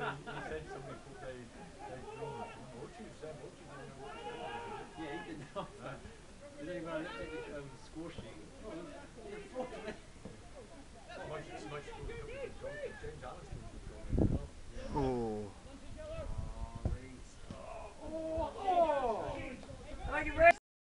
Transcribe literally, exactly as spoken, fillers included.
he said somebody put their, their drum up. Orchie said, Orchie didn't know what was going on. Yeah, he did not. No. But then when I looked at the um, score sheet, oh,